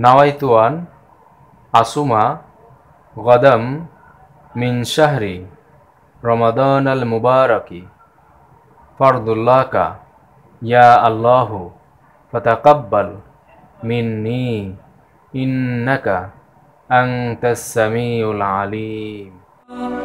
নাওয়াইতু আন আসুমা গদাম মিন শাহরি রমাদান আল মুবারকি ফরদুল্লাহকা ইয়া আল্লাহু ফাতাকাব্বাল মিন্নি ইন্নাকা আনতাস সামিউল আলিম।